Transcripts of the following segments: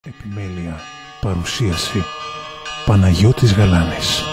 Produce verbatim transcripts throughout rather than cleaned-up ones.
Επιμέλεια, παρουσίαση Παναγιώτης Γαλάνης.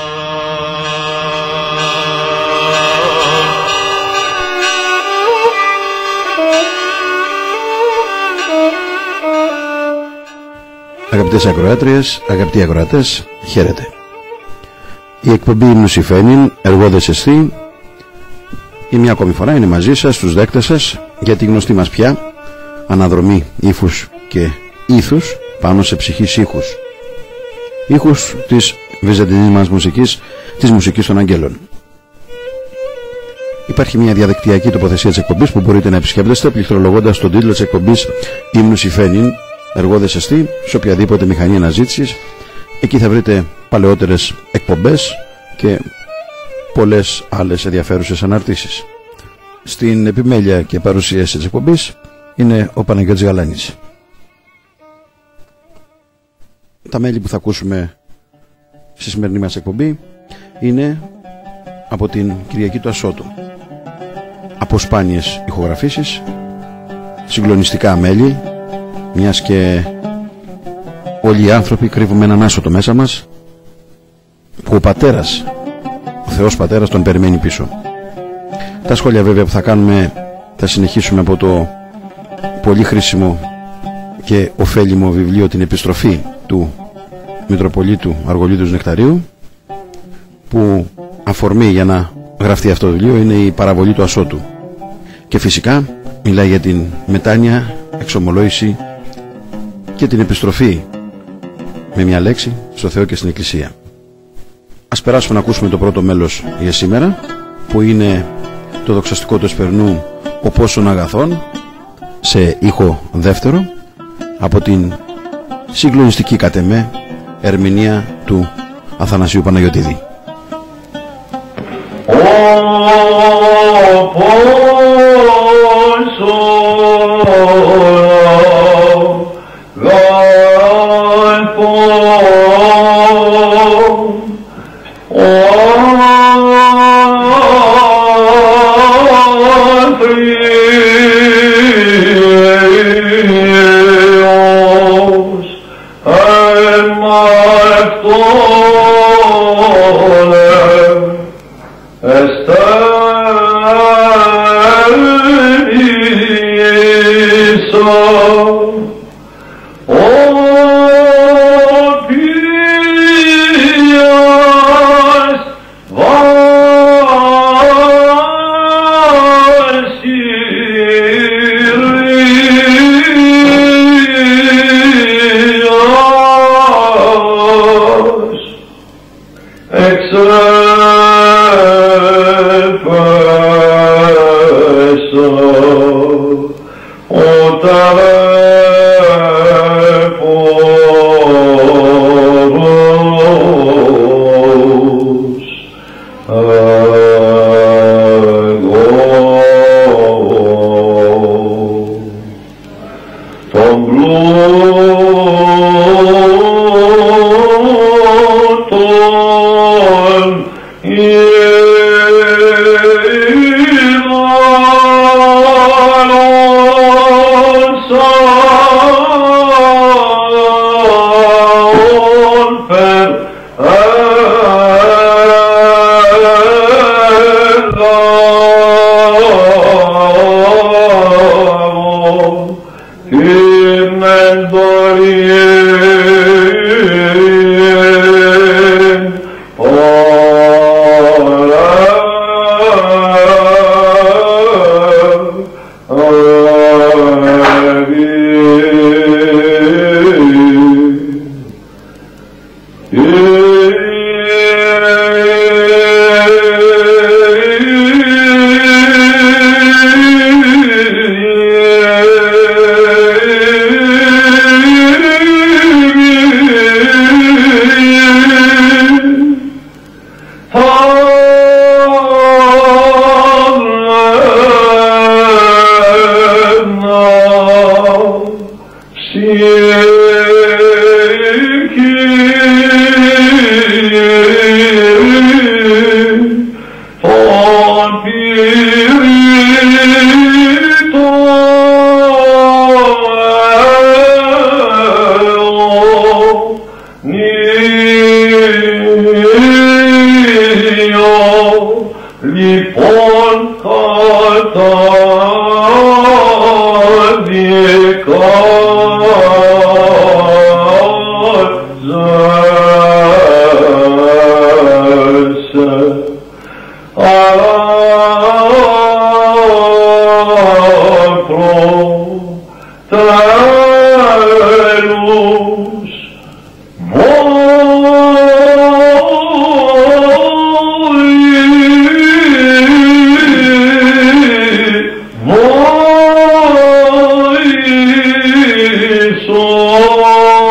Αγαπητές ακροάτριες, αγαπητοί ακροατές, χαίρετε. Η εκπομπή Νουσιφένιν, εργόδες εστί, η μια ακόμη φορά είναι μαζί σας, στους δέκτες σας, για τη γνωστή μας πια αναδρομή ύφους και ήθους πάνω σε ψυχής ήχους. Ήχους της βυζαντινής μας μουσικής, της μουσικής των αγγέλων. Υπάρχει μια διαδικτυακή τοποθεσία της εκπομπής που μπορείτε να επισκέπτεστε πληκτρολογώντας τον τίτλο της εκπομπής Ύμνους Ιφένιν, εργόδες εστί, σε οποιαδήποτε μηχανή αναζήτησης. Εκεί θα βρείτε παλαιότερες εκπομπές και πολλές άλλες ενδιαφέρουσες αναρτήσεις. Στην επιμέλεια και παρουσίαση της εκπομπής είναι ο Παναγιώτης Γαλάνης. Τα μέλη που θα ακούσουμε στη σημερινή μας εκπομπή είναι από την Κυριακή του Ασώτου. Από σπάνιες ηχογραφήσεις, συγκλονιστικά μέλη, μιας και όλοι οι άνθρωποι κρύβουμε έναν άσωτο μέσα μας που ο πατέρας, ο Θεός Πατέρας, τον περιμένει πίσω. Τα σχόλια βέβαια που θα κάνουμε θα συνεχίσουμε από το πολύ χρήσιμο και ωφέλιμο βιβλίο «Την επιστροφή» του Μητροπολίτου Αργολίδους Νεκταρίου, που αφορμή για να γραφτεί αυτό το βιβλίο είναι η παραβολή του Ασώτου, και φυσικά μιλάει για την μετάνοια, εξομολόγηση και την επιστροφή με μια λέξη στο Θεό και στην Εκκλησία. Ας περάσουμε να ακούσουμε το πρώτο μέλος για σήμερα, που είναι το δοξαστικό του Εσπερνού «Ο πόσων αγαθών», σε ήχο δεύτερο, από την συγκλονιστική κατ' εμέ ερμηνεία του Αθανασίου Παναγιωτίδη. Ο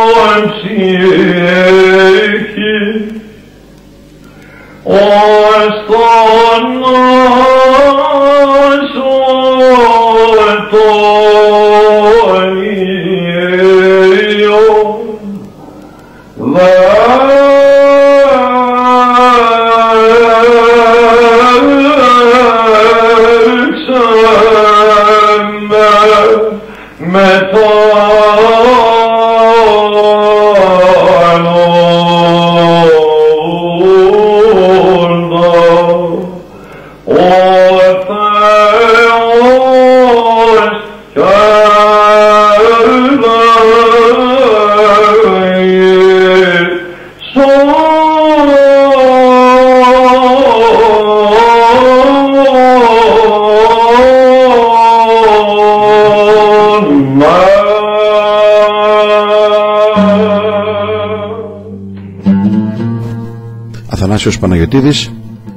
Αθανάσιος Παναγιωτίδης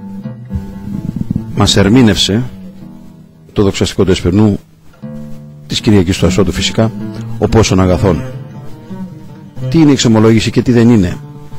μας ερμήνευσε το δοξαστικό του Εσπερνού της Κυριακής του Ασώτου, φυσικά, ο πόσων αγαθών. Τι είναι η εξομολόγηση και τι δεν είναι.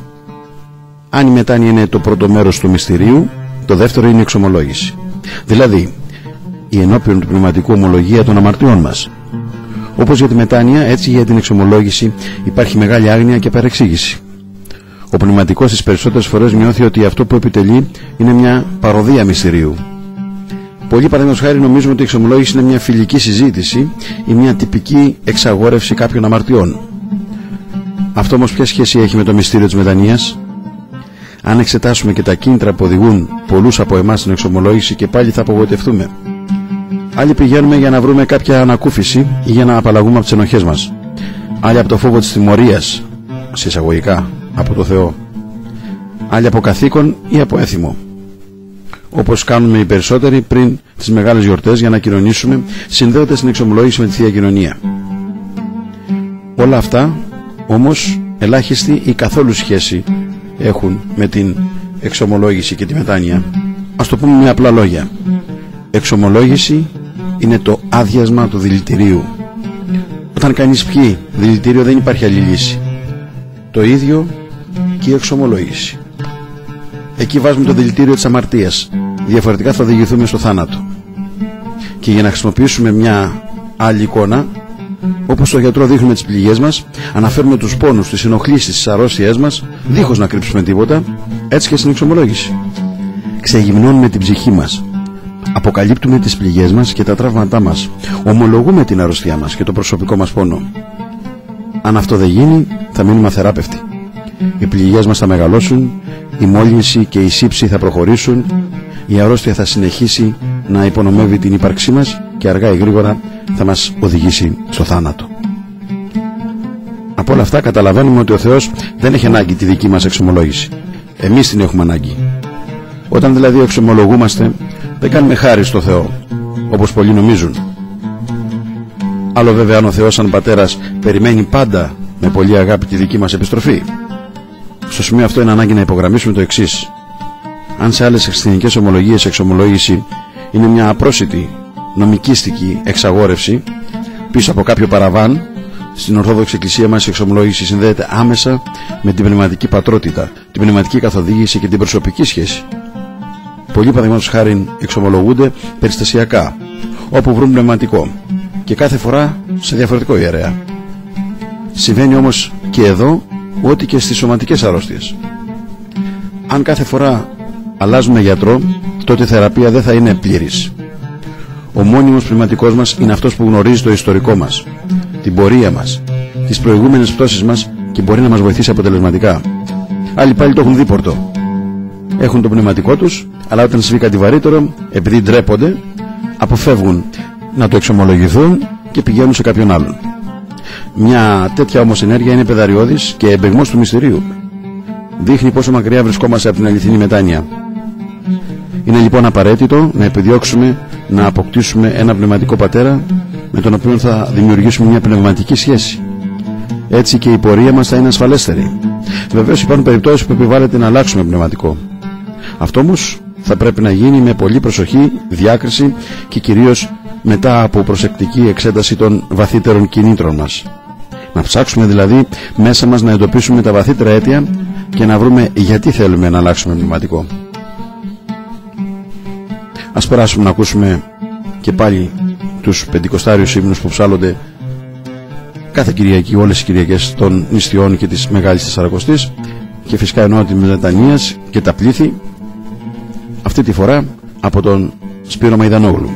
Αν η μετάνοια είναι το πρώτο μέρος του μυστηρίου, το δεύτερο είναι η εξομολόγηση, δηλαδή η ενώπιον του πνευματικού ομολογία των αμαρτιών μας. Όπως για τη μετάνοια, έτσι για την εξομολόγηση υπάρχει μεγάλη άγνοια και παρεξήγηση. Ο πνευματικός τις περισσότερες φορές νιώθει ότι αυτό που επιτελεί είναι μια παροδία μυστηρίου. Πολλοί, παραδείγματος χάρη, νομίζουν ότι η εξομολόγηση είναι μια φιλική συζήτηση ή μια τυπική εξαγόρευση κάποιων αμαρτιών. Αυτό όμως ποια σχέση έχει με το μυστήριο της μετανοίας? Αν εξετάσουμε και τα κίνητρα που οδηγούν πολλούς από εμάς στην εξομολόγηση, και πάλι θα απογοητευτούμε. Άλλοι πηγαίνουμε για να βρούμε κάποια ανακούφιση ή για να απαλλαγούμε από τις ενοχές μας. Άλλοι από το φόβο της τιμωρίας, σε εισαγωγικά, από το Θεό. Άλλοι από καθήκον ή από έθιμο, όπως κάνουμε οι περισσότεροι πριν τις μεγάλες γιορτές για να κοινωνήσουμε, συνδέοντας την εξομολόγηση με τη Θεία Κοινωνία. Όλα αυτά όμως ελάχιστη ή καθόλου σχέση έχουν με την εξομολόγηση και τη μετάνοια. Ας το πούμε με απλά λόγια. Εξομολόγηση είναι το άδειασμα του δηλητηρίου. Όταν κανείς πιει δηλητήριο δεν υπάρχει άλλη λύση. Το ίδιο και η εξομολόγηση. Εκεί βάζουμε το δηλητήριο της αμαρτίας. Διαφορετικά θα οδηγηθούμε στο θάνατο. Και για να χρησιμοποιήσουμε μια άλλη εικόνα, όπως το γιατρό δείχνουμε τις πληγές μας, αναφέρουμε τους πόνους, τις ενοχλήσεις, τις αρρώστιές μας, δίχως να κρύψουμε τίποτα, έτσι και στην εξομολόγηση. Ξεγυμνώνουμε την ψυχή μας. Αποκαλύπτουμε τις πληγές μας και τα τραύματά μας. Ομολογούμε την αρρώστιά μας και το προσωπικό μας πόνο. Αν αυτό δεν γίνει, θα μείνουμε αθεράπευτοι. Οι πληγές μας θα μεγαλώσουν, η μόλυνση και η σύψη θα προχωρήσουν, η αρρώστια θα συνεχίσει να υπονομεύει την ύπαρξή μας και αργά ή γρήγορα θα μας οδηγήσει στο θάνατο. Από όλα αυτά καταλαβαίνουμε ότι ο Θεός δεν έχει ανάγκη τη δική μας εξομολόγηση. Εμείς την έχουμε ανάγκη. Όταν δηλαδή εξομολογούμαστε, δεν κάνουμε χάρη στο Θεό, όπως πολλοί νομίζουν. Άλλο βέβαια αν ο Θεός σαν πατέρας περιμένει πάντα με πολλή αγάπη τη δική μας επιστροφή. Στο σημείο αυτό είναι ανάγκη να υπογραμμίσουμε το εξής. Αν σε άλλες χριστιανικές ομολογίες εξομολόγηση είναι μια απρόσιτη νομικίστικη εξαγόρευση πίσω από κάποιο παραβάν, στην Ορθόδοξη Εκκλησία μας η εξομολόγηση συνδέεται άμεσα με την πνευματική πατρότητα, την πνευματική καθοδήγηση και την προσωπική σχέση. Πολλοί, παραδείγματος χάριν, εξομολογούνται περιστασιακά, όπου βρουν πνευματικό, και κάθε φορά σε διαφορετικό ιερέα. Συμβαίνει όμως και εδώ ό,τι και στις σωματικές αρρώστιες. Αν κάθε φορά αλλάζουμε γιατρό, τότε η θεραπεία δεν θα είναι πλήρης. Ο μόνιμος πνευματικός μας είναι αυτός που γνωρίζει το ιστορικό μας, την πορεία μας, τις προηγούμενες πτώσεις μας και μπορεί να μας βοηθήσει αποτελεσματικά. Άλλοι πάλι το έχουν δίπορτο. Έχουν το πνευματικό τους, αλλά όταν συμβεί κάτι βαρύτερο, επειδή ντρέπονται, αποφεύγουν να το εξομολογηθούν και πηγαίνουν σε κάποιον άλλον. Μια τέτοια όμως ενέργεια είναι πεδαριώδης και εμπεγμός του μυστηρίου. Δείχνει πόσο μακριά βρισκόμαστε από την αληθινή μετάνοια. Είναι λοιπόν απαραίτητο να επιδιώξουμε να αποκτήσουμε ένα πνευματικό πατέρα με τον οποίο θα δημιουργήσουμε μια πνευματική σχέση. Έτσι και η πορεία μας θα είναι ασφαλέστερη. Βεβαίως υπάρχουν περιπτώσεις που επιβάλλεται να αλλάξουμε πνευματικό. Αυτό όμως θα πρέπει να γίνει με πολύ προσοχή, διάκριση και κυρίως μετά από προσεκτική εξέταση των βαθύτερων κινήτρων μας. Να ψάξουμε δηλαδή μέσα μας να εντοπίσουμε τα βαθύτερα αίτια και να βρούμε γιατί θέλουμε να αλλάξουμε πνευματικό. Ας περάσουμε να ακούσουμε και πάλι τους πεντηκοστάριους ύμνους που ψάλλονται κάθε Κυριακή, όλες τις Κυριακές των νηστιών και της Μεγάλης Τεσσαρακοστής, και φυσικά εννοώ τη μετανοίας και τα πλήθη, αυτή τη φορά από τον Σπύρο Μαϊδανόγλου.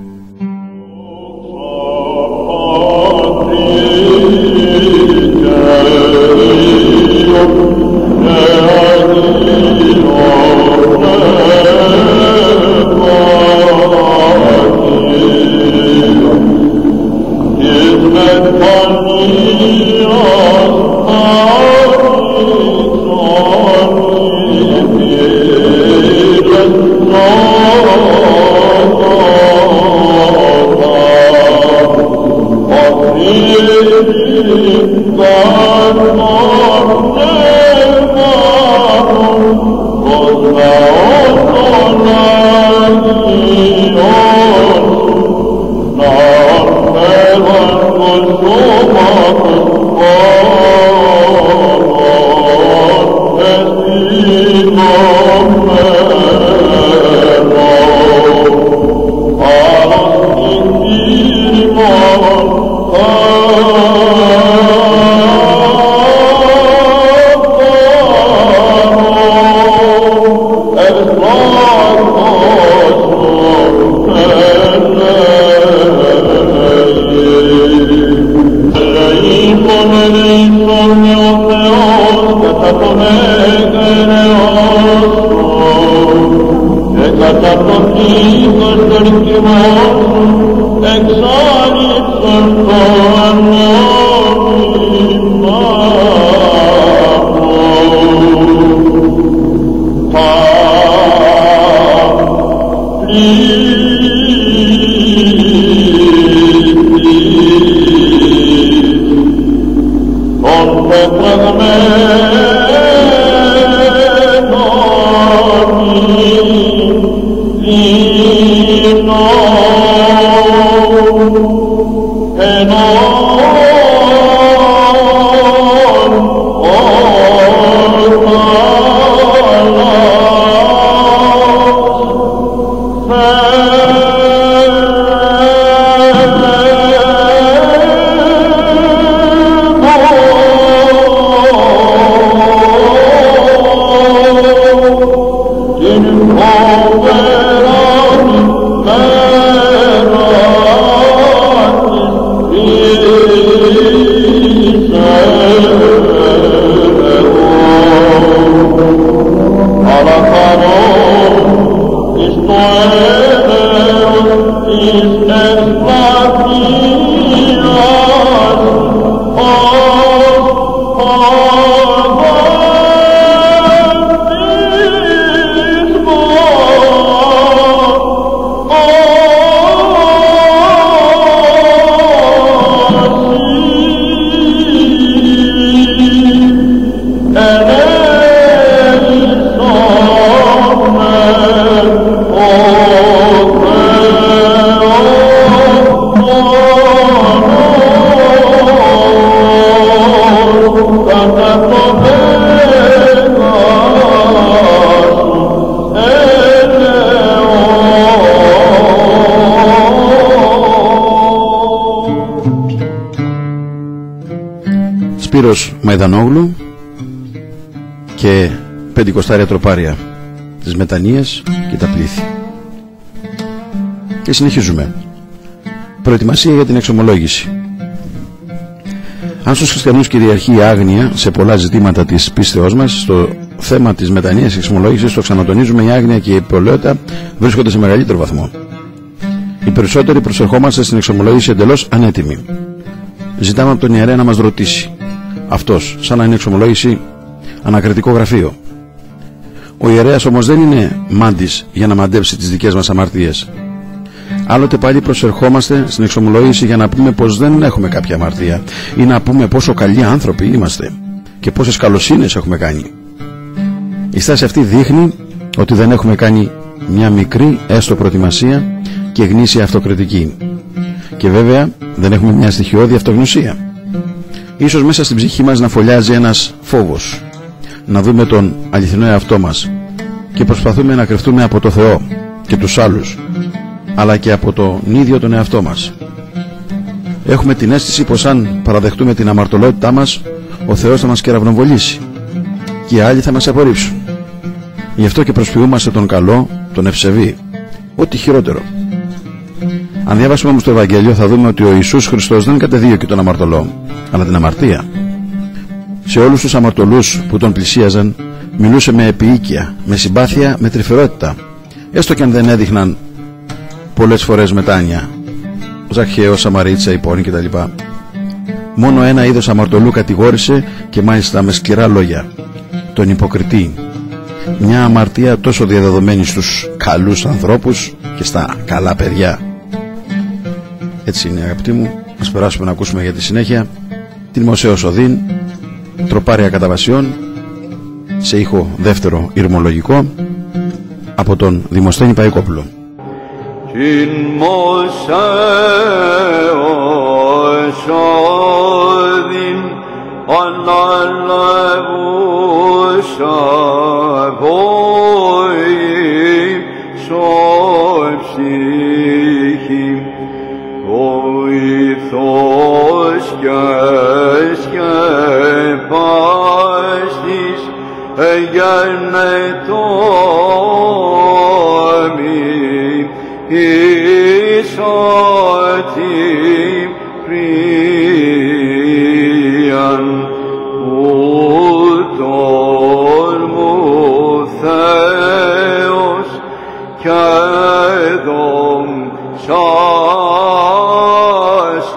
Σπύρος Μαϊδανόγλου και πεντηκοστάρια τροπάρια της μετανοίας και τα πλήθη. Και συνεχίζουμε. Προετοιμασία για την εξομολόγηση. Αν στους χριστιανούς κυριαρχεί η άγνοια σε πολλά ζητήματα της πίστεώς μας, στο θέμα της μετανοίας και εξομολόγησης, το ξανατονίζουμε, η άγνοια και η υπολαιότητα βρίσκονται σε μεγαλύτερο βαθμό. Οι περισσότεροι προσερχόμαστε στην εξομολόγηση εντελώς ανέτοιμοι. Ζητάμε από τον ιερέα να μας ρωτήσει. Αυτός, σαν να είναι εξομολόγηση ανακριτικό γραφείο. Ο ιερέας όμως δεν είναι μάντης για να μαντέψει τις δικές μας αμαρτίες. Άλλοτε πάλι προσερχόμαστε στην εξομολόγηση για να πούμε πως δεν έχουμε κάποια αμαρτία ή να πούμε πόσο καλοί άνθρωποι είμαστε και πόσες καλοσύνες έχουμε κάνει. Η στάση αυτή δείχνει ότι δεν έχουμε κάνει μια μικρή έστω προετοιμασία και γνήσια αυτοκριτική, και βέβαια δεν έχουμε μια στοιχειώδη αυτογνωσία. Ίσως μέσα στην ψυχή μας να φωλιάζει ένας φόβος, να δούμε τον αληθινό εαυτό μας και προσπαθούμε να κρυφτούμε από το Θεό και τους άλλους, αλλά και από τον ίδιο τον εαυτό μας. Έχουμε την αίσθηση πως αν παραδεχτούμε την αμαρτωλότητά μας, ο Θεός θα μας κεραυνοβολήσει και οι άλλοι θα μας απορρίψουν. Γι' αυτό και προσποιούμαστε τον καλό, τον ευσεβή, ό,τι χειρότερο. Αν διαβάσουμε όμως το Ευαγγέλιο, θα δούμε ότι ο Ιησούς Χριστός δεν κατεδίωκε τον αμαρτωλό, αλλά την αμαρτία. Σε όλους τους αμαρτωλούς που τον πλησίαζαν, μιλούσε με επιοίκεια, με συμπάθεια, με τρυφερότητα, έστω και αν δεν έδειχναν πολλές φορές μετάνοια, Ζαχαίος, Σαμαρίτσα, Υπόνη κτλ. Μόνο ένα είδος αμαρτωλού κατηγόρησε, και μάλιστα με σκληρά λόγια: τον υποκριτή. Μια αμαρτία τόσο διαδεδομένη στους καλούς ανθρώπους και στα καλά παιδιά. Έτσι είναι, αγαπητοί μου. Ας περάσουμε να ακούσουμε για τη συνέχεια την Μωσέος Οδύν, τροπάρια καταβασιών, σε ήχο δεύτερο ηρμολογικό, από τον Δημοσθένη Παϊκόπουλο. Την Μωσέος Οδύν αναλαβούσα βοηθοψυχή, βοηθός και σκεπάστης εγενετόμη εις ότι πρίαν ούτων μου Θεός και δόξας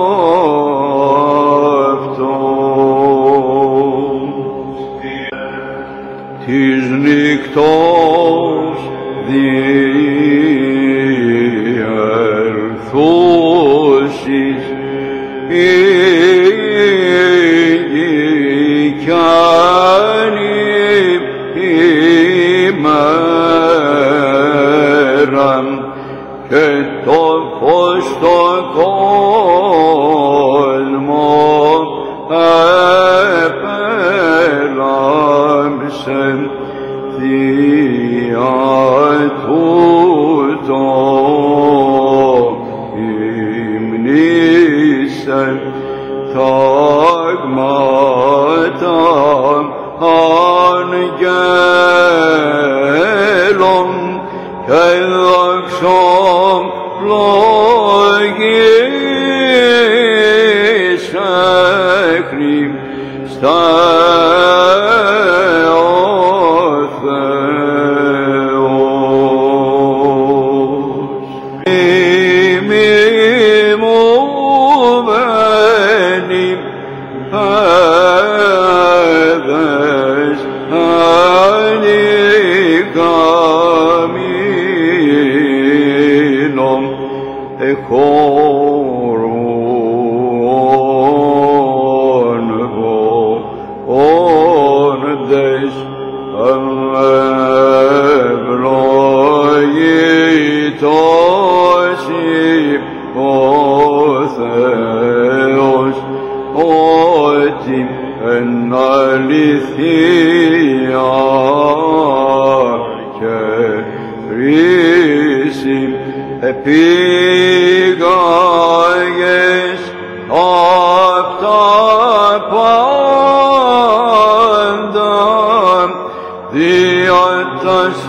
αυτός. Της νύκτος διερθούσης ηγικιάνη ημέρα και το φως το κόσμο επέλαμψε, θεία τούτο υμνήσε τάγματα αγγέλων και δόξων λογίσε Χριστέ ο Θεός. Μιμούμενοι παιδες ανικαμίνων εχώρων βόντες ευλογητός ο Θεός, ότι εν αληθεία και χρήση επήγαγες απ' τα πάντα δια τας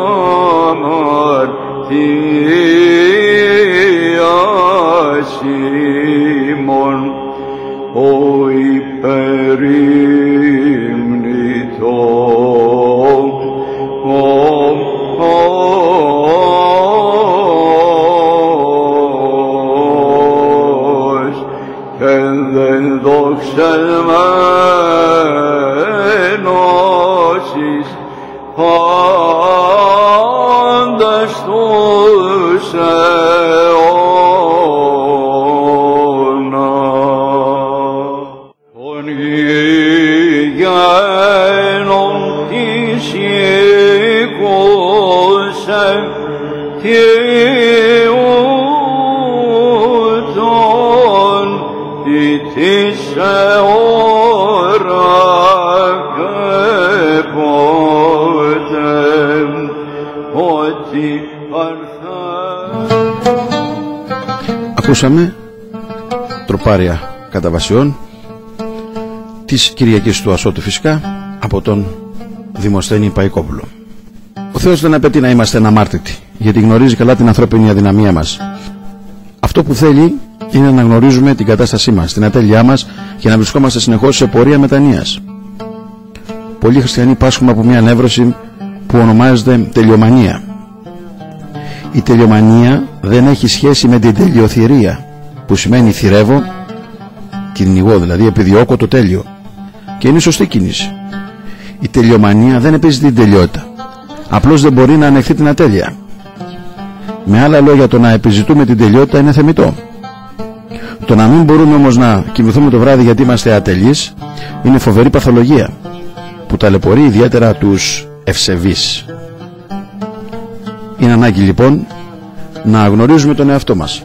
αμαρτίας ημών, ο υπερήμνητος και δεν δοξασμένος εις πάντας τους αιώνας. Των γηγένων της οίκουσε τι ούτων ή της Ακούσαμε τροπάρια κατά βασιών της Κυριακής του Ασώτου, φυσικά από τον Δημοσθένη Παϊκόπουλο. Ο Θεός δεν απαιτεί να είμαστε αναμάρτητοι, γιατί γνωρίζει καλά την ανθρώπινη αδυναμία μας. Αυτό που θέλει είναι να γνωρίζουμε την κατάστασή μας, την ατέλειά μας και να βρισκόμαστε συνεχώς σε πορεία μετανοίας. Πολλοί χριστιανοί πάσχουμε από μια νεύρωση που ονομάζεται τελειομανία. Η τελειομανία δεν έχει σχέση με την τελειοθυρία, που σημαίνει θυρεύω, κυνηγώ δηλαδή, επιδιώκω το τέλειο, και είναι σωστή κίνηση. Η τελειομανία δεν επίζει την τελειότητα, απλώς δεν μπορεί να ανεχθεί την ατέλεια. Με άλλα λόγια, το να επιζητούμε την τελειότητα είναι θεμιτό. Το να μην μπορούμε όμως να κοιμηθούμε το βράδυ γιατί είμαστε ατελείς είναι φοβερή παθολογία που ταλαιπωρεί ιδιαίτερα τους ευσεβείς. Είναι ανάγκη λοιπόν να γνωρίζουμε τον εαυτό μας,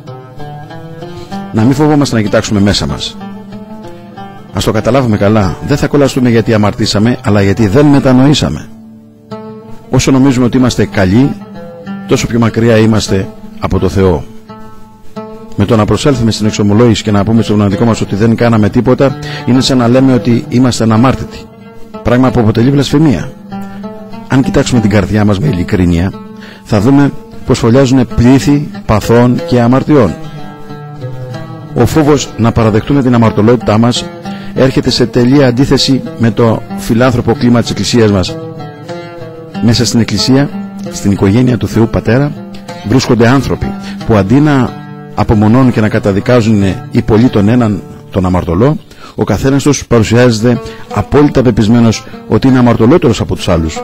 να μην φοβόμαστε να κοιτάξουμε μέσα μας. Ας το καταλάβουμε καλά, δεν θα κολλαστούμε γιατί αμαρτήσαμε, αλλά γιατί δεν μετανοήσαμε. Όσο νομίζουμε ότι είμαστε καλοί, τόσο πιο μακριά είμαστε από το Θεό. Με το να προσέλθουμε στην εξομολόγηση και να πούμε στο πνευματικό μας ότι δεν κάναμε τίποτα, είναι σαν να λέμε ότι είμαστε αναμάρτητοι, πράγμα που αποτελεί βλασφημία. Αν κοιτάξουμε την καρδιά μας με ειλικρίνεια, θα δούμε πως φωλιάζουν πλήθη παθών και αμαρτιών. Ο φόβος να παραδεχτούμε την αμαρτωλότητά μας έρχεται σε τελεία αντίθεση με το φιλάνθρωπο κλίμα της Εκκλησίας μας. Μέσα στην Εκκλησία, στην οικογένεια του Θεού Πατέρα, βρίσκονται άνθρωποι που αντί να απομονώνουν και να καταδικάζουν οι πολλοί τον έναν τον αμαρτωλό, ο καθένας τους παρουσιάζεται απόλυτα πεπισμένος ότι είναι αμαρτωλότερος από τους άλλους.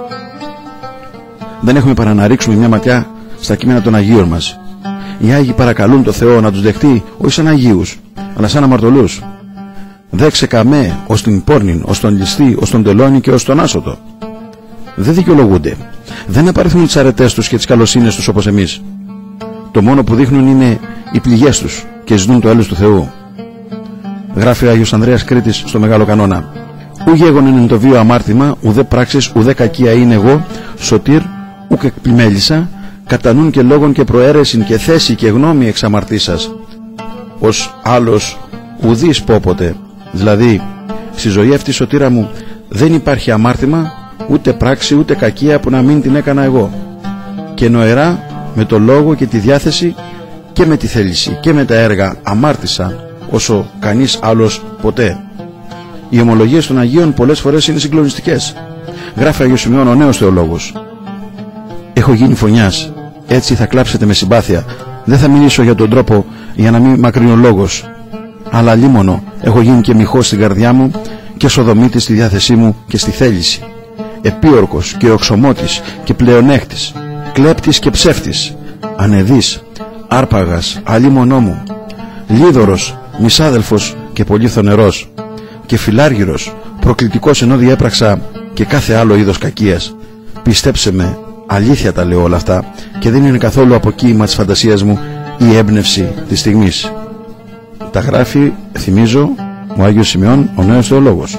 Δεν έχουμε παρά να ρίξουμε μια ματιά στα κείμενα των Αγίων μας. Οι Άγιοι παρακαλούν το Θεό να τους δεχτεί όχι σαν Αγίους, αλλά σαν αμαρτωλούς. Δέξε καμέ ως την πόρνην, ως τον ληστή, ως τον τελώνη και ως τον άσωτο. Δεν δικαιολογούνται. Δεν απαριθμούν τις αρετές τους και τις καλοσύνες τους όπως εμείς. Το μόνο που δείχνουν είναι οι πληγές τους και ζητούν το έλεος του Θεού. Γράφει ο Άγιος Ανδρέας Κρήτης στο Μεγάλο Κανόνα: «Ου γέγον είναι το βίο αμάρτημα, ουδέ πράξεις, ουδέ κακία είναι εγώ, σωτήρ, ουκ εκπλημέλησα, κατά νουν και λόγων και προαίρεσιν και θέση και γνώμη εξ αμαρτήσας, ως άλλος ουδείς πόποτε». Δηλαδή, στη ζωή αυτή, σωτήρα μου, δεν υπάρχει αμάρτημα, ούτε πράξη, ούτε κακία που να μην την έκανα εγώ. Και νοερά, με το λόγο και τη διάθεση και με τη θέληση και με τα έργα αμάρτησα όσο κανείς άλλος ποτέ. Οι ομολογίες των Αγίων πολλές φορές είναι συγκλονιστικές. Γράφει Αγιος Σημειών ο νέος θεολόγος: «Έχω γίνει φωνιάς, έτσι θα κλάψετε με συμπάθεια. Δεν θα μιλήσω για τον τρόπο για να μην μακρύνω λόγος, αλλά λίμωνο έχω γίνει και μοιχός στην καρδιά μου και σοδομήτης στη διάθεσή μου και στη θέληση. Επίορκος και οξομότης και πλεονέκτης, κλέπτης και ψεύτης, ανεδής, άρπαγας, αλίμονό μου, λίδωρος, μισάδελφος και πολύ θονερός, και φιλάργυρος, προκλητικός ενώ διέπραξα και κάθε άλλο είδος κακίας. Πιστέψε με, αλήθεια τα λέω όλα αυτά και δεν είναι καθόλου αποκοίημα της φαντασίας μου η έμπνευση της στιγμής». Τα γράφει, θυμίζω, ο Άγιος Σημειών, ο νέος θεολόγος.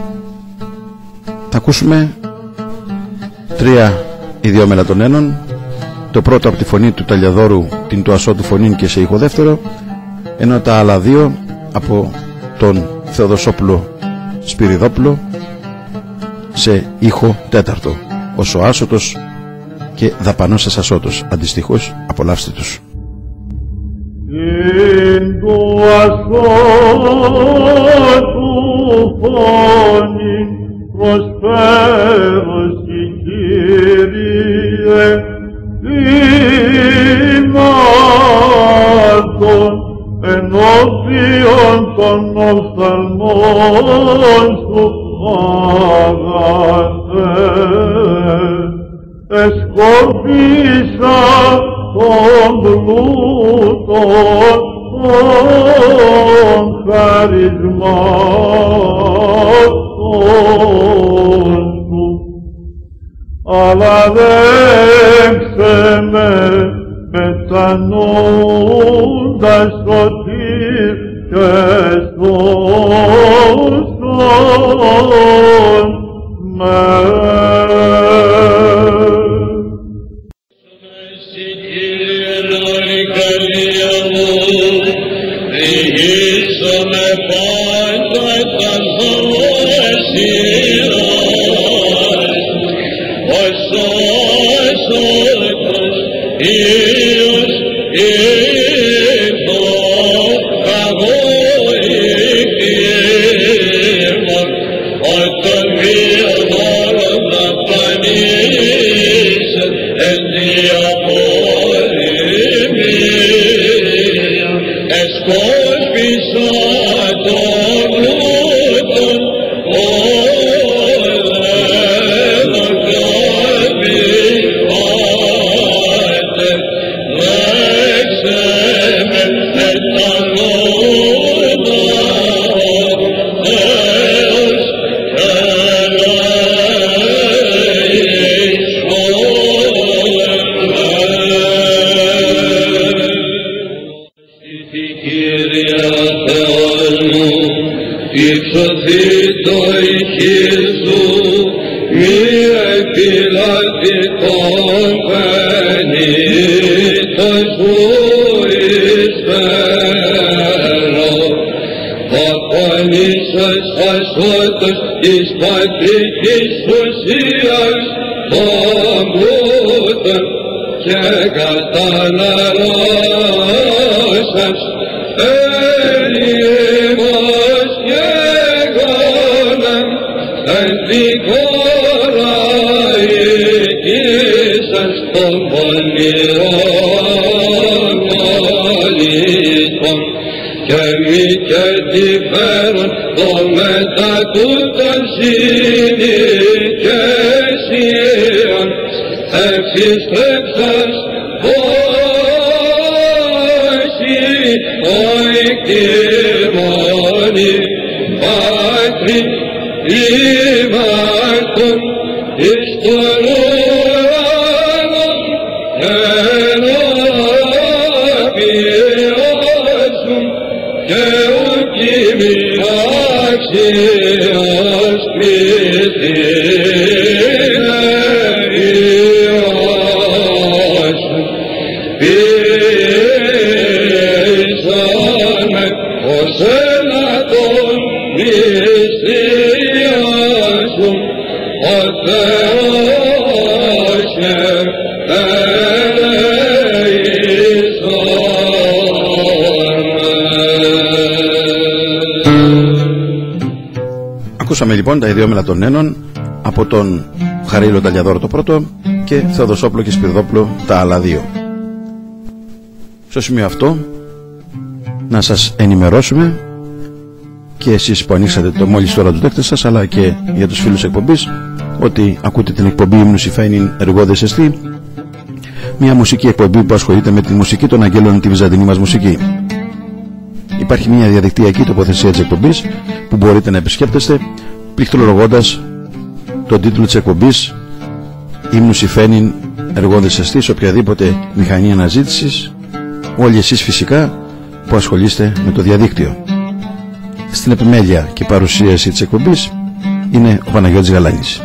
Θα ακούσουμε τρία ιδιόμελα των ένων. Το πρώτο από τη φωνή του Ταλιαδόρου, την του Ασώτου φωνήν και σε ήχο δεύτερο, ενώ τα άλλα δύο από τον Θεοδοσόπουλο Σπυριδόπουλο σε ήχο τέταρτο, ως ο Άσωτος και Δαπανός Ασώτος. Αντιστοιχώς, απολαύστε τους. Εν του Ασώτου φωνήν προσφέρω συ Κύριε ημάτων ενώπιον των οφθαλμών σου αγαθέ. Εσκορπίσα τον πλούτον των χαρισμάτων σου, αλλά δέξε με μετανοούντας σωτήρ και σώσον με. Εις πατρικής ουσίας παμπούτων και καταναρώσας έλιμος και γόναν εν τη χώρα οικήσας των πονηρών πολιτών και μη και τη φέρον το μετά τούτον συνοικεσίαν εξιστρέψας όσοι οικήμονοι Πατρί ημάρτων εις τον ουρανόν ενώπιον και ουκ ημιάξιος σπίτινε Υιός πείσαμε ως ένα των μυστηριάσουν ο Θεός Ακούσαμε λοιπόν τα ιδιόμελα των Νένων από τον Χαρίλο Ταλιαδόρο το πρώτο και Θεοδοσόπουλο και Σπυρδόπουλο τα άλλα δύο. Στο σημείο αυτό να σας ενημερώσουμε και εσείς που ανοίξατε το μόλις τώρα του δέκτε σας, αλλά και για τους φίλους εκπομπής, ότι ακούτε την εκπομπή Ύμνους Ιφαίνειν Εργόδες Εστί, μια μουσική εκπομπή που ασχολείται με τη μουσική των αγγέλων, τη βυζαντινή μας μουσική. Υπάρχει μια διαδικτυακή τοποθεσία της εκπομπής που μπορείτε να επισκέπτεστε πληκτρολογώντας τον τίτλο της εκπομπής Ύμνους Ιφαίνειν Εργόδες Εστί σε οποιαδήποτε μηχανή αναζήτησης, όλοι εσείς φυσικά που ασχολείστε με το διαδίκτυο. Στην επιμέλεια και παρουσίαση της εκπομπής είναι ο Παναγιώτης Γαλάνης.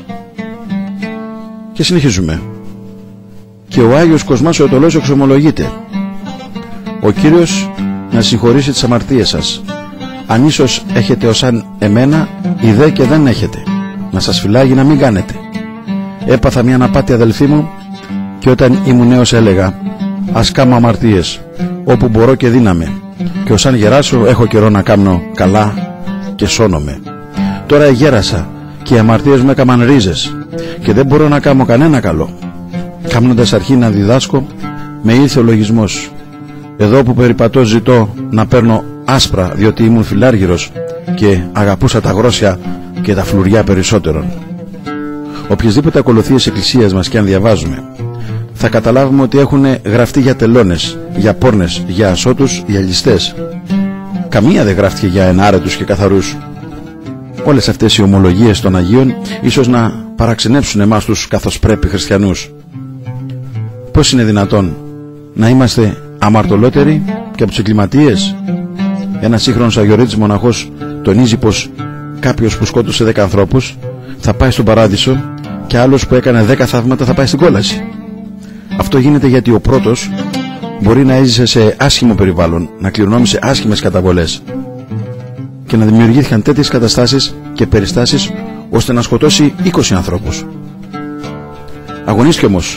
Και συνεχίζουμε. Και ο Άγιος Κοσμάς ο Ετωλός εξομολογείται. Ο Κύριος να συγχωρήσει τις αμαρτίες σας. Αν ίσως έχετε ως αν εμένα, ιδέ και δεν έχετε. Να σας φυλάγει να μην κάνετε. Έπαθα μια αναπάτη αδελφή μου και όταν ήμουν νέος έλεγα ας κάμω αμαρτίες όπου μπορώ και δύναμαι και ως αν γεράσω έχω καιρό να κάμνω καλά και σώνομαι. Τώρα γέρασα και οι αμαρτίες μου έκαμαν ρίζες και δεν μπορώ να κάμω κανένα καλό. Κάμνοντας αρχή να διδάσκω με ήλθε ο λογισμός. Εδώ που περιπατώ ζητώ να παίρνω άσπρα διότι ήμουν φιλάργυρος και αγαπούσα τα γρόσια και τα φλουριά περισσότερον. Οποιασδήποτε ακολουθίες εκκλησίας μας και αν διαβάζουμε, θα καταλάβουμε ότι έχουν γραφτεί για τελώνες, για πόρνες, για ασώτους, για ληστές. Καμία δεν γράφτηκε για ενάρετους και καθαρούς. Όλες αυτές οι ομολογίες των Αγίων ίσως να παραξενέψουν εμάς τους καθώς πρέπει χριστιανούς. Πώς είναι δυνατόν να είμαστε αμαρτωλότεροι και από τους εγκληματίες? Ένας σύγχρονος αγιορείτης μοναχός τονίζει πως κάποιος που σκότωσε δέκα ανθρώπους θα πάει στον παράδεισο και άλλος που έκανε δέκα θαύματα θα πάει στην κόλαση. Αυτό γίνεται γιατί ο πρώτος μπορεί να έζησε σε άσχημο περιβάλλον, να κληρονόμησε άσχημες καταβολές και να δημιουργήθηκαν τέτοιες καταστάσεις και περιστάσεις ώστε να σκοτώσει είκοσι ανθρώπους. Αγωνίστηκε όμως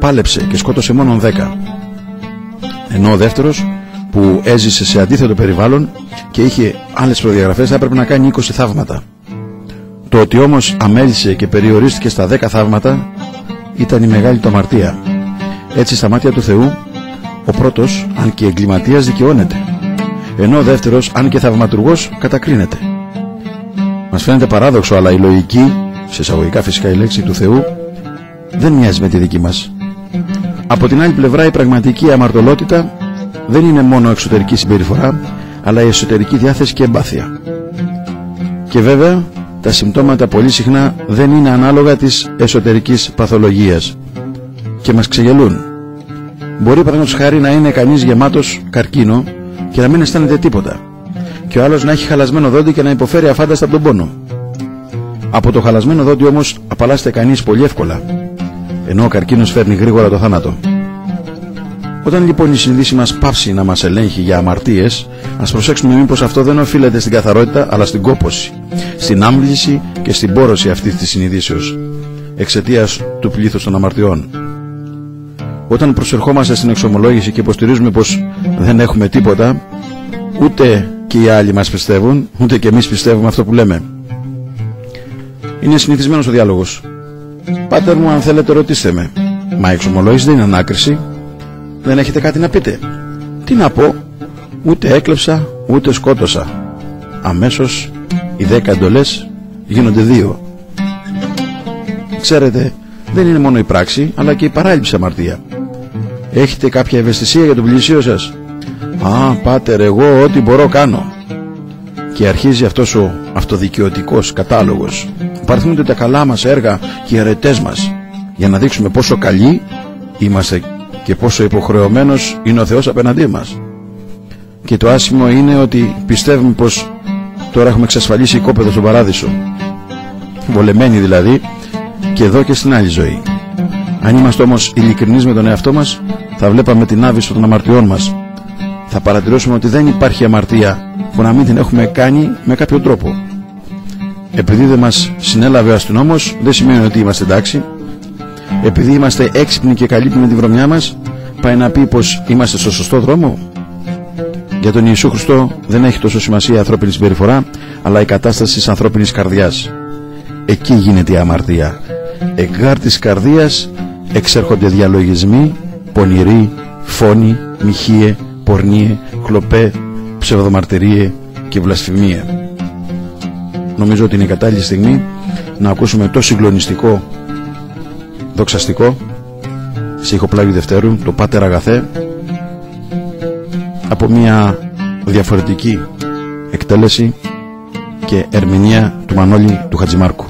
πάλεψε και σκότωσε μόνον δέκα. Ενώ ο δεύτερος, που έζησε σε αντίθετο περιβάλλον και είχε άλλες προδιαγραφές, θα έπρεπε να κάνει είκοσι θαύματα. Το ότι όμως αμέλησε και περιορίστηκε στα δέκα θαύματα ήταν η μεγάλη του αμαρτία. Έτσι στα μάτια του Θεού ο πρώτος, αν και εγκληματίας, δικαιώνεται, ενώ ο δεύτερος, αν και θαυματουργός, κατακρίνεται. Μας φαίνεται παράδοξο, αλλά η λογική, σε εισαγωγικά φυσικά η λέξη του Θεού, δεν μοιάζει με τη δική μας. Από την άλλη πλευρά, η πραγματική αμαρτωλότητα δεν είναι μόνο εξωτερική συμπεριφορά, αλλά η εσωτερική διάθεση και εμπάθεια. Και βέβαια τα συμπτώματα πολύ συχνά δεν είναι ανάλογα της εσωτερικής παθολογίας και μας ξεγελούν. Μπορεί παραδείγματος χάρη να είναι κανείς γεμάτος καρκίνο και να μην αισθάνεται τίποτα, και ο άλλος να έχει χαλασμένο δόντι και να υποφέρει αφάνταστα από τον πόνο. Από το χαλασμένο δόντι όμως απαλλάσσεται κανείς πολύ εύκολα, ενώ ο καρκίνος φέρνει γρήγορα το θάνατο. Όταν λοιπόν η συνείδηση μας πάψει να μας ελέγχει για αμαρτίες, ας προσέξουμε μήπως αυτό δεν οφείλεται στην καθαρότητα, αλλά στην κόπωση, στην άμβληση και στην πόρωση αυτής της συνειδήσεως, εξαιτίας του πλήθους των αμαρτιών. Όταν προσερχόμαστε στην εξομολόγηση και υποστηρίζουμε πως δεν έχουμε τίποτα, ούτε και οι άλλοι μας πιστεύουν, ούτε και εμείς πιστεύουμε αυτό που λέμε. Είναι συνηθισμένος ο διάλογος. «Πάτερ μου, αν θέλετε ρωτήστε με». Μα η εξομολόγηση δεν είναι ανάκριση. Δεν έχετε κάτι να πείτε? Τι να πω? Ούτε έκλεψα, ούτε σκότωσα. Αμέσως οι δέκα εντολές γίνονται δύο. Ξέρετε, δεν είναι μόνο η πράξη, αλλά και η παράληψη αμαρτία. Έχετε κάποια ευαισθησία για τον πλησίο σας? «Α, πάτερ, εγώ ό,τι μπορώ κάνω». Και αρχίζει αυτός ο αυτοδικαιωτικός κατάλογος. Παρθούνται τα καλά μας έργα και οι αρετές μας, για να δείξουμε πόσο καλοί είμαστε και πόσο υποχρεωμένος είναι ο Θεός απέναντί μας. Και το άσχημο είναι ότι πιστεύουμε πως τώρα έχουμε εξασφαλίσει οικόπεδο στον παράδεισο, βολεμένοι δηλαδή, και εδώ και στην άλλη ζωή. Αν είμαστε όμως ειλικρινείς με τον εαυτό μας, θα βλέπαμε την άβυσσο των αμαρτιών μας. Θα παρατηρήσουμε ότι δεν υπάρχει αμαρτία που να μην την έχουμε κάνει με κάποιο τρόπο. Επειδή δεν μας συνέλαβε ο αστυνόμος, δεν σημαίνει ότι είμαστε εντάξει. Επειδή είμαστε έξυπνοι και καλύπτουμε τη βρωμιά μας, πάει να πει πως είμαστε στο σωστό δρόμο? Για τον Ιησού Χριστό δεν έχει τόσο σημασία η ανθρώπινη συμπεριφορά, αλλά η κατάσταση της ανθρώπινης καρδιάς. Εκεί γίνεται η αμαρτία. Εκγάρ της καρδίας εξέρχονται διαλογισμοί, πονηροί, φόνοι, μοιχείε, πορνείε, κλοπέ, ψευδομαρτυρίε και βλασφημία. Νομίζω ότι είναι η κατάλληλη στιγμή να ακούσουμε το συγκλονιστικό δοξαστικό σε ηχοπλάγιο Δευτέρου, το Πάτερ Αγαθέ, από μια διαφορετική εκτέλεση και ερμηνεία του Μανώλη του Χατζημάρκου.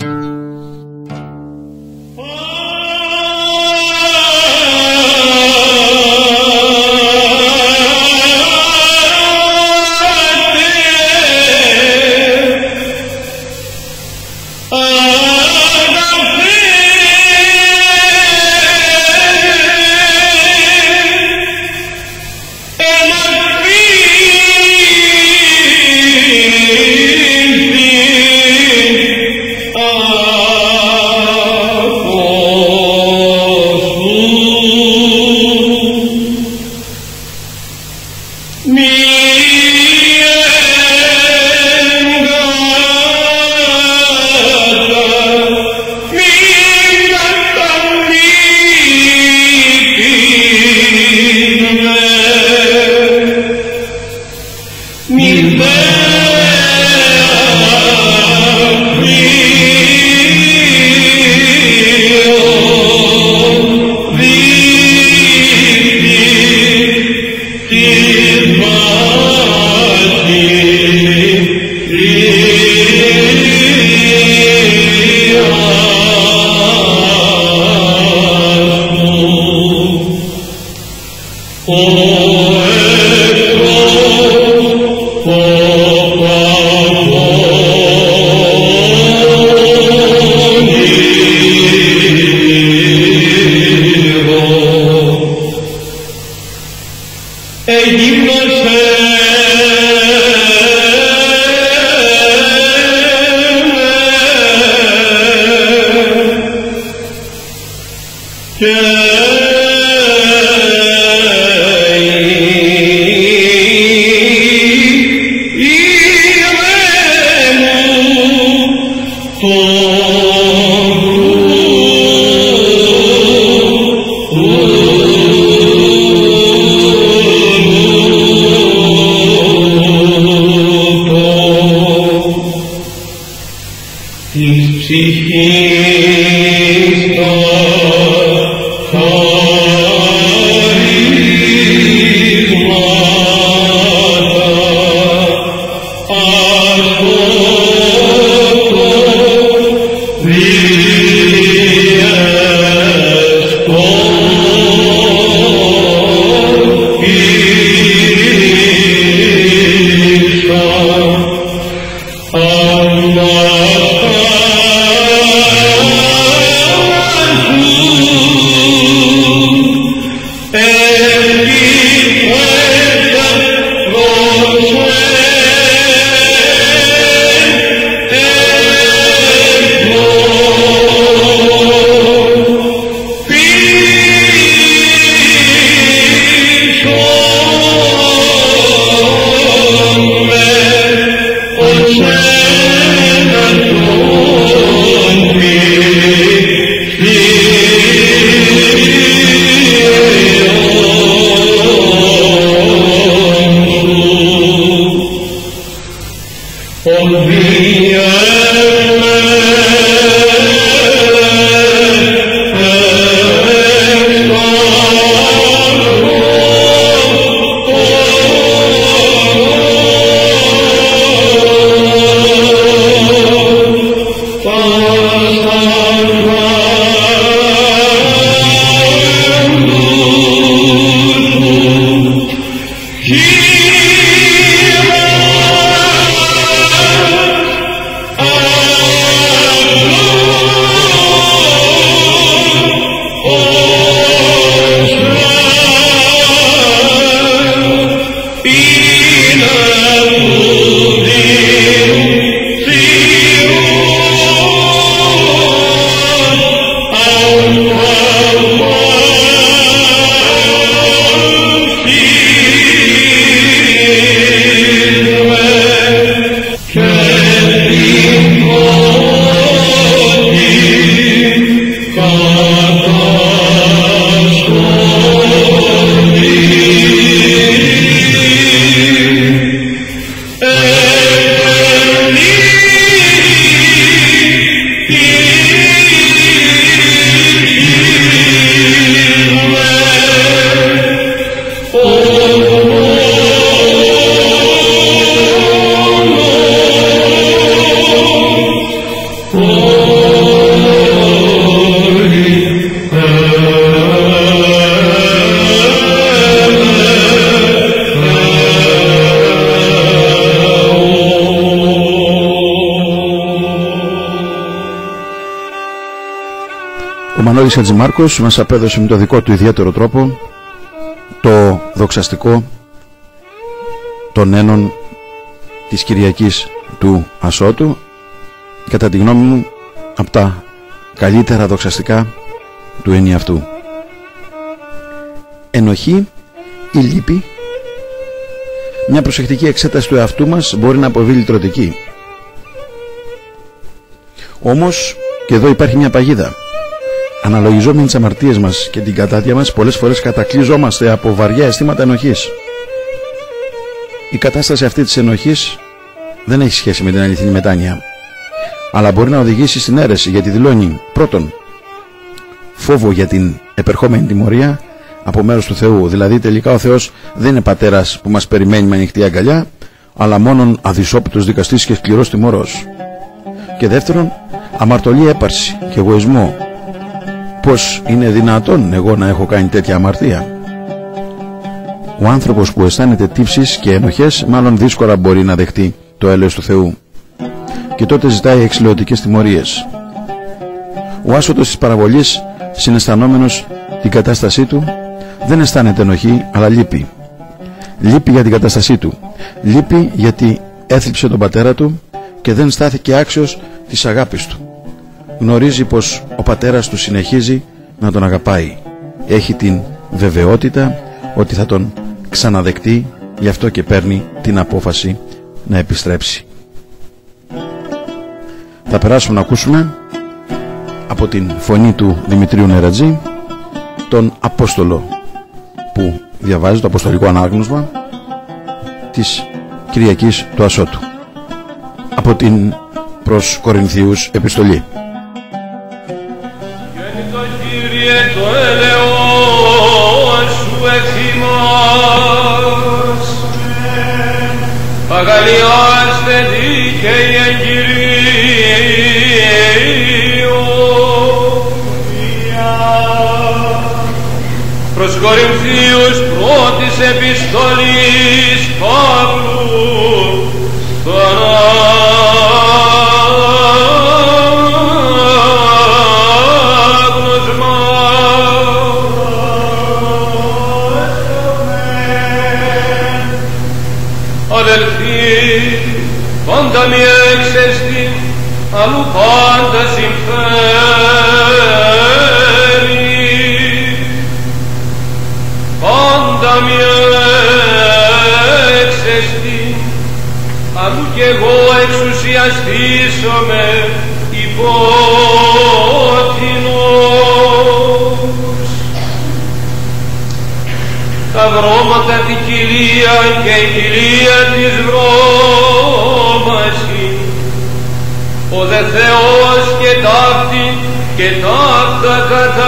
Yeah. Μανώλης Χατζημάρκος μας απέδωσε με το δικό του ιδιαίτερο τρόπο το δοξαστικό των ένων της Κυριακής του Ασώτου, κατά τη γνώμη μου από τα καλύτερα δοξαστικά του ενιαυτού. Ενοχή ή λύπη, μια προσεκτική εξέταση του εαυτού μας μπορεί να αποβεί λυτρωτική. Όμως και εδώ υπάρχει μια παγίδα. Αναλογιζόμενοι τις αμαρτίες μας και την κατάδια μας, πολλές φορές κατακλυζόμαστε από βαριά αισθήματα ενοχής. Η κατάσταση αυτή της ενοχής δεν έχει σχέση με την αληθινή μετάνοια, αλλά μπορεί να οδηγήσει στην αίρεση, γιατί δηλώνει πρώτον φόβο για την επερχόμενη τιμωρία από μέρος του Θεού. Δηλαδή τελικά ο Θεός δεν είναι πατέρας που μας περιμένει με ανοιχτή αγκαλιά, αλλά μόνον αδυσόπιτος δικαστής και σκληρός τιμωρός. Και δεύτερον, αμαρτωλή έπαρση και εγωισμό. Πώς είναι δυνατόν εγώ να έχω κάνει τέτοια αμαρτία? Ο άνθρωπος που αισθάνεται τύψεις και ενοχές μάλλον δύσκολα μπορεί να δεχτεί το έλεος του Θεού, και τότε ζητάει εξηλαιωτικές τιμωρίες. Ο άσωτος της παραβολής, συναισθανόμενος την κατάστασή του, δεν αισθάνεται ενοχή, αλλά λύπη. Λύπη για την κατάστασή του. Λύπη γιατί έθλιψε τον πατέρα του και δεν στάθηκε άξιος της αγάπης του. Γνωρίζει πως ο πατέρας του συνεχίζει να τον αγαπάει. Έχει την βεβαιότητα ότι θα τον ξαναδεκτεί, γι' αυτό και παίρνει την απόφαση να επιστρέψει. Θα περάσουμε να ακούσουμε από την φωνή του Δημητρίου Νερατζή τον Απόστολο που διαβάζει το Αποστολικό Ανάγνωσμα της Κυριακής του Ασώτου από την προς Κορινθίους επιστολή. Γέννητο Κύριε το έλεος σου εχθυμάς, αγαλιάστε δίκαιοι εγκυρίο. Προς Κορινθίους πρώτης επιστολής Παύλου στον άγνωσμα. Αδελφοί, πάντα μη έξεστη, αλλού πάντα συμφέρει. Πάντα μη έξεστη, αλλού κι εγώ εξουσιαστήσομαι υπότινος. Τα βρώματα την κοιλία και η κοιλία της βρώμαση, ο δε Θεός και ταύτη και ταύτα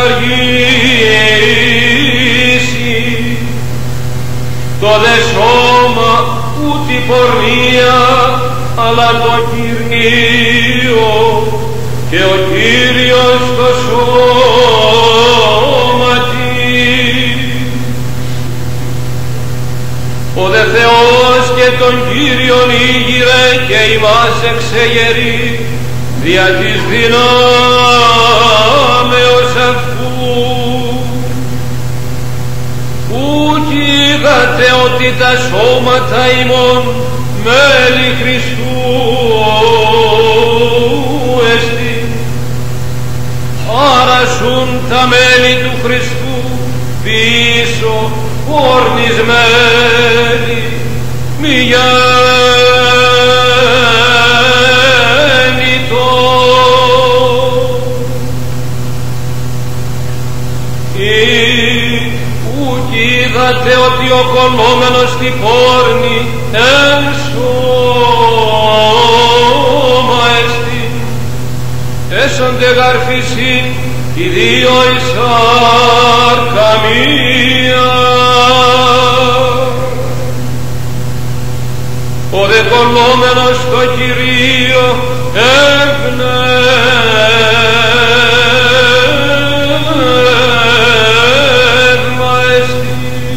καταργήσει. Το δε σώμα ούτε η πορνεία, αλλά το Κυρίο, και ο Κύριος το σώματι. Ο δε Θεός και τον Κύριον ήγηρε και ημάς εξεγερεί δια της δυνάμεως αυτού. Ούκ είδατε ότι τα σώματα ημών μέλη Χριστού εστι, άρασουν τα μέλη του Χριστού πίσω ορνισμένοι, μη γέννητο. Ούκ είδατε ότι ο κολλόμενος στη πόρνη εν σώμα εστι, έσονται γαρφισήν οι δύο εις σάρκα μία. Ο δε κολλόμενος στο Κυρίο ευνεύμα εστι.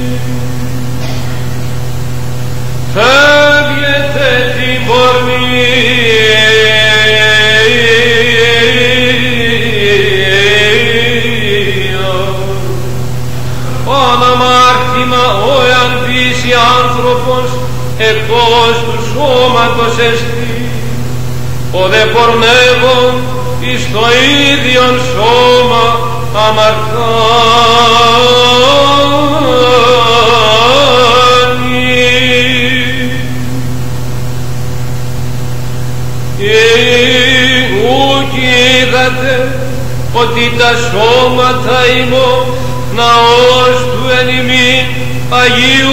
Φεύγετε την πορνεία, αναμάρτημα ο εάν πείσει άνθρωπος εκτός του σώματος εστί, ο δε πορνεύων εις το ίδιον σώμα αμαρτάνει. Ούκ είδατε ότι τα σώματα ημών ναός του εν ημίν Αγίου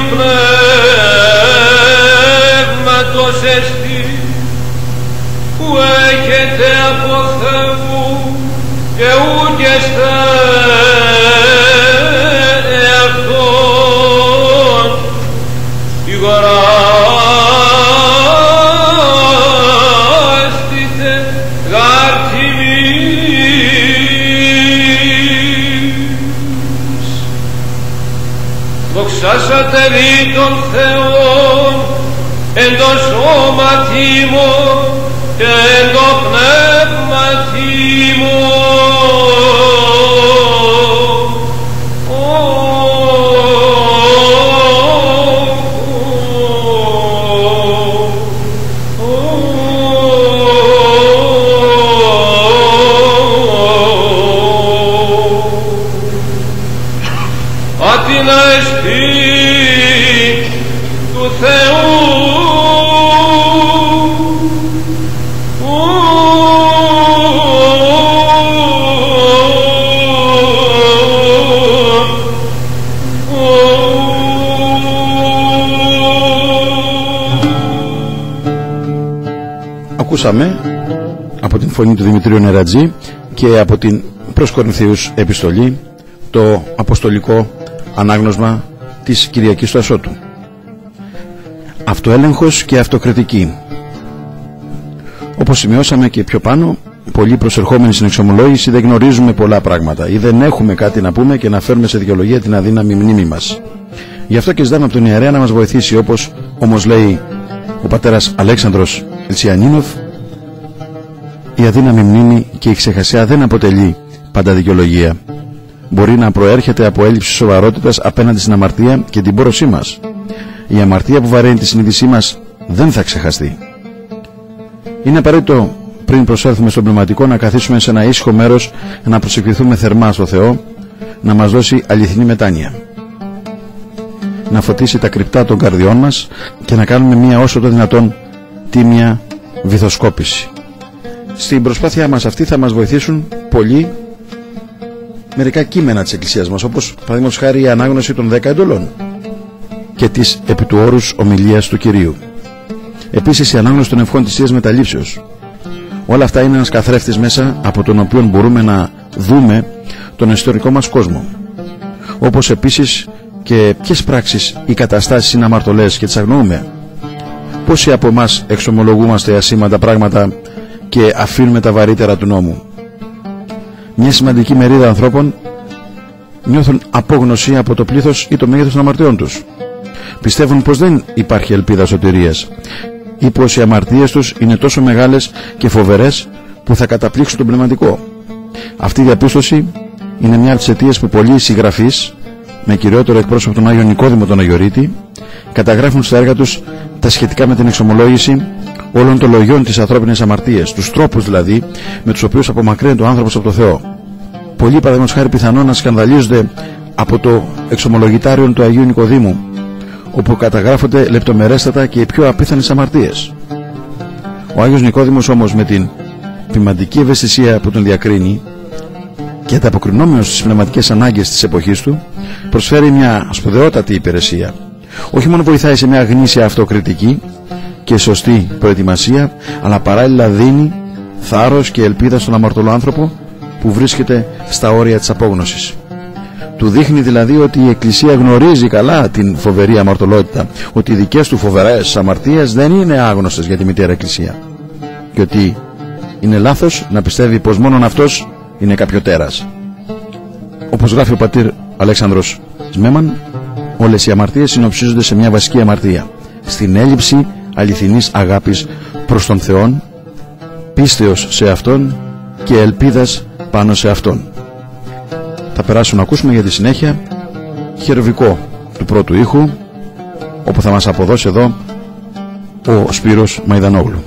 Πνεύματος εστί, που έχετε από Θεού και ούκ εστε εαυτόν ηγοράστητε γάρ τιμής. Δοξάσατε δι τον Θεόν εν το σώματι μου και εν το πνεύματι μου. Θεού. ακούσαμε από την φωνή του Δημητρίου Νερατζή και από την προς Κορινθίους επιστολή το αποστολικό ανάγνωσμα της Κυριακής του Ασώτου. Αυτοέλεγχος και αυτοκριτική. Όπως σημειώσαμε και πιο πάνω, πολλοί προσερχόμενοι στην εξομολόγηση δεν γνωρίζουμε πολλά πράγματα ή δεν έχουμε κάτι να πούμε και να φέρουμε σε δικαιολογία την αδύναμη μνήμη μας. Γι' αυτό και ζητάμε από τον ιερέα να μας βοηθήσει, όπως όμως λέει ο πατέρας Αλέξανδρος Λιτσιανίνοφ, η αδύναμη μνήμη και η ξεχασία δεν αποτελεί πάντα δικαιολογία. Μπορεί να προέρχεται από έλλειψη σοβαρότητας απέναντι στην αμαρτία και την πόρωσή μας. Η αμαρτία που βαραίνει τη συνείδησή μας δεν θα ξεχαστεί. Είναι απαραίτητο πριν προσέλθουμε στον πνευματικό να καθίσουμε σε ένα ήσυχο μέρος, να προσευχηθούμε θερμά στο Θεό, να μας δώσει αληθινή μετάνοια, να φωτίσει τα κρυπτά των καρδιών μας και να κάνουμε μία όσο το δυνατόν τίμια βυθοσκόπηση. Στην προσπάθειά μας αυτή θα μας βοηθήσουν πολύ μερικά κείμενα της Εκκλησίας μας, όπως παραδείγματος χάρη η ανάγνωση των δέκα εντολών και της επί του όρους ομιλίας του Κυρίου. Επίσης η ανάγνωση των ευχών της Θείας Μεταλήψεως. Όλα αυτά είναι ένας καθρέφτης μέσα από τον οποίο μπορούμε να δούμε τον ιστορικό μας κόσμο. Όπως επίσης και ποιες πράξεις ή καταστάσεις είναι αμαρτωλές και τις αγνοούμε. Πόσοι από εμάς εξομολογούμαστε ασήμαντα πράγματα και αφήνουμε τα βαρύτερα του νόμου. Μια σημαντική μερίδα ανθρώπων νιώθουν απόγνωση από το πλήθος ή το μέγεθος των αμαρτιών τους. Πιστεύουν πως δεν υπάρχει ελπίδα σωτηρίας ή πως οι αμαρτίες τους είναι τόσο μεγάλες και φοβερές που θα καταπλήξουν τον πνευματικό. Αυτή η διαπίστωση είναι μια από τις αιτίες που πολλοί συγγραφείς, με κυριότερο εκπρόσωπο τον Άγιο Νικόδημο τον Αγιορείτη, καταγράφουν στα έργα τους τα σχετικά με την εξομολόγηση όλων των λογιών της ανθρώπινης αμαρτίας, τους τρόπους δηλαδή με τους οποίους απομακρύνεται ο άνθρωπος από το Θεό. Πολλοί παραδείγματος χάρη πιθανόν να σκανδαλίζονται από το εξομολογητάριον του Αγίου Νικοδήμου, όπου καταγράφονται λεπτομερέστατα και οι πιο απίθανες αμαρτίες. Ο Άγιος Νικόδημος όμως, με την ποιμαντική ευαισθησία που τον διακρίνει και ανταποκρινόμενος στις πνευματικές ανάγκες της εποχής του, προσφέρει μια σπουδαιότατη υπηρεσία. Όχι μόνο βοηθάει σε μια γνήσια αυτοκριτική και σωστή προετοιμασία, αλλά παράλληλα δίνει θάρρος και ελπίδα στον αμαρτωλό άνθρωπο που βρίσκεται στα όρια της απόγνωσης. Του δείχνει δηλαδή ότι η Εκκλησία γνωρίζει καλά την φοβερή αμαρτωλότητα, ότι οι δικές του φοβερές αμαρτίες δεν είναι άγνωστες για τη Μητέρα Εκκλησία και ότι είναι λάθος να πιστεύει πως μόνον αυτός είναι κάποιο τέρας. Όπως γράφει ο πατήρ Αλέξανδρος Σμέμαν, όλες οι αμαρτίες συνοψίζονται σε μια βασική αμαρτία, στην έλλειψη αληθινής αγάπης προς τον Θεόν, πίστεως σε Αυτόν και ελπίδας πάνω σε Αυτόν. Θα περάσουμε να ακούσουμε για τη συνέχεια χερουβικό του πρώτου ήχου, όπου θα μας αποδώσει εδώ ο Σπύρος Μαϊδανόγλου.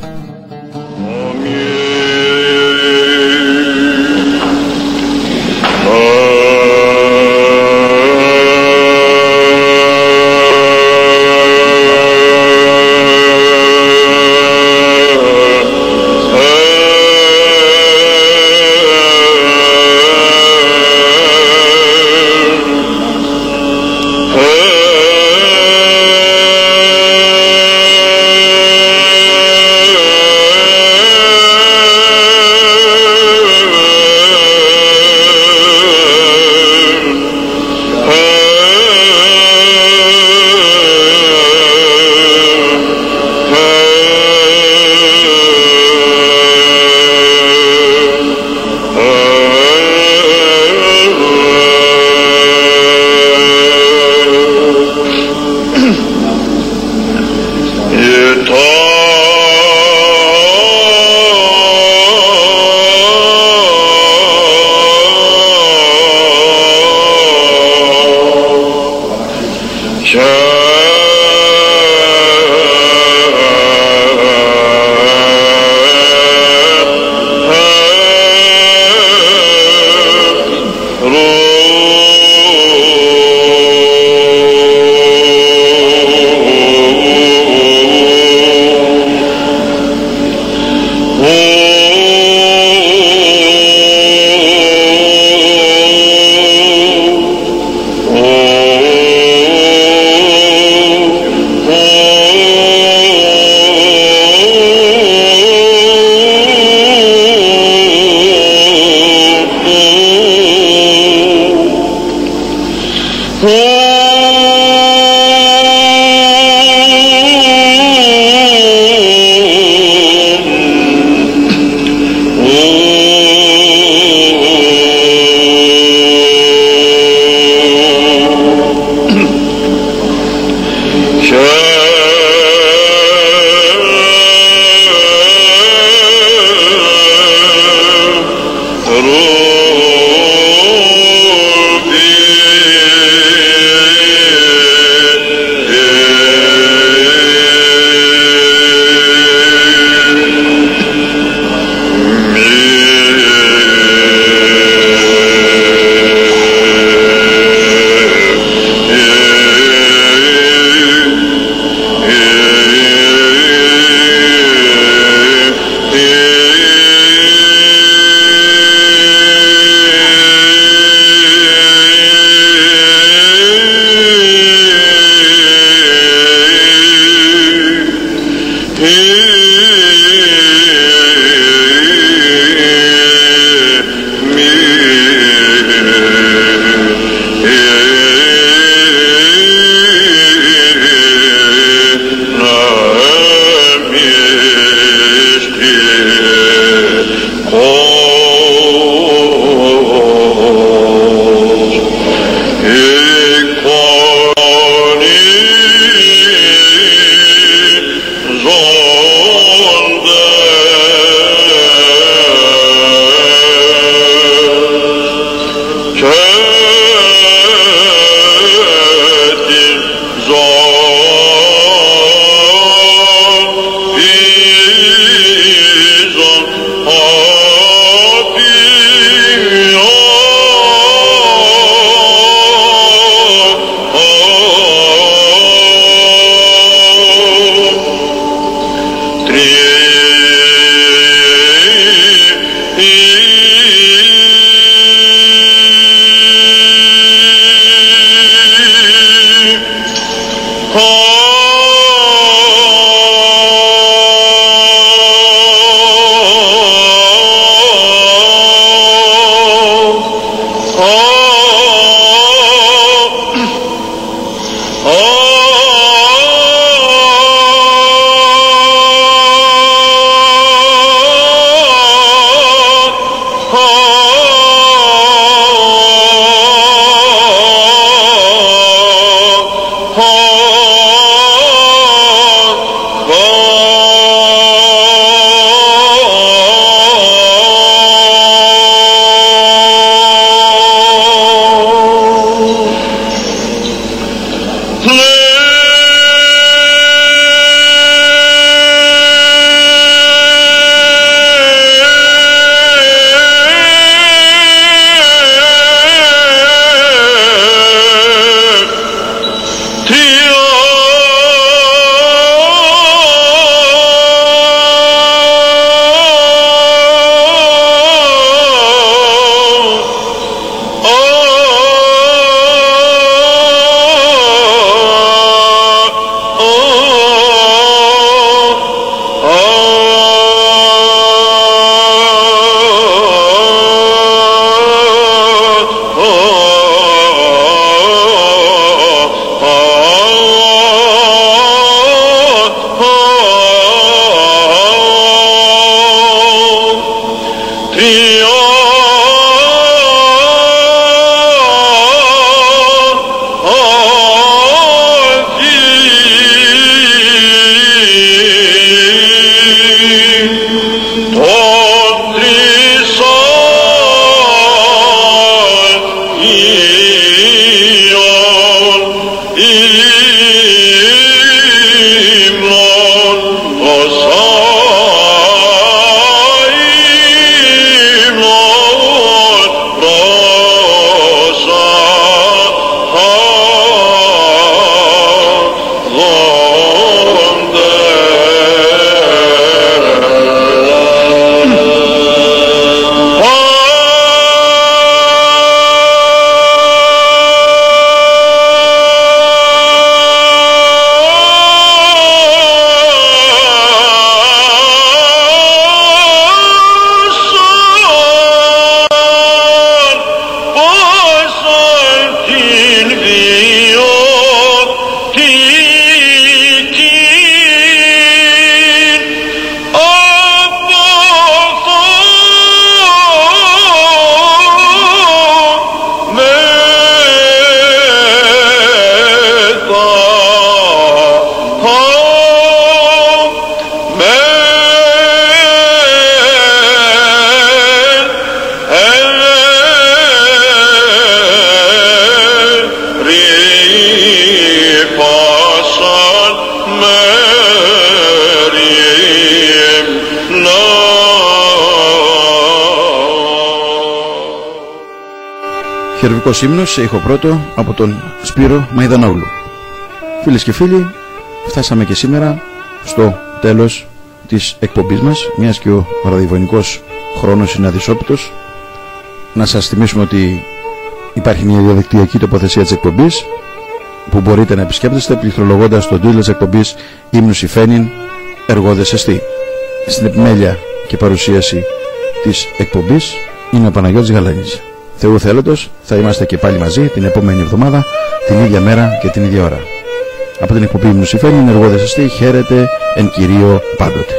Oh Χερουβικός ύμνος σε ήχο πρώτο από τον Σπύρο Μαϊδανόγλου. Φίλες και φίλοι, φτάσαμε και σήμερα στο τέλος της εκπομπής μας, μιας και ο ραδιοφωνικός χρόνος είναι αδυσόπιτος. Να σας θυμίσουμε ότι υπάρχει μια διαδικτυακή τοποθεσία της εκπομπής που μπορείτε να επισκέπτεστε πληκτρολογώντας τον τίτλο της εκπομπής «Ύμνους Ιφαίνειν, εργόδες εστί». Στην επιμέλεια και παρουσίαση της εκπομπής είναι ο Παναγιώτης Γαλανής. Θεού θέλοντος, θα είμαστε και πάλι μαζί την επόμενη εβδομάδα, την ίδια μέρα και την ίδια ώρα. Από την εκπομπή «Ύμνους Ιφαίνειν, εργόδες εστί», χαίρετε εν Κυρίω πάντοτε.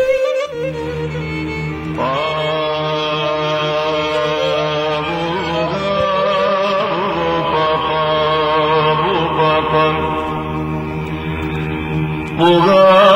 Bugün